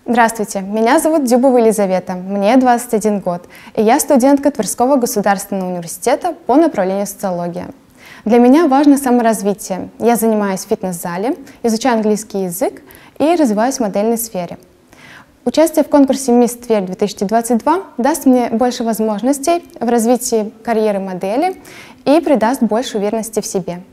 Здравствуйте, меня зовут Дюбова Елизавета, мне 21 год, и я студентка Тверского государственного университета по направлению социология. Для меня важно саморазвитие. Я занимаюсь в фитнес-зале, изучаю английский язык и развиваюсь в модельной сфере. Участие в конкурсе «Мисс Тверь 2022» даст мне больше возможностей в развитии карьеры модели и придаст больше уверенности в себе.